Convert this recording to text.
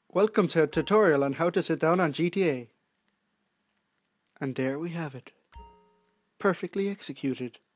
Welcome to a tutorial on how to sit down on GTA. And there we have it. Perfectly executed.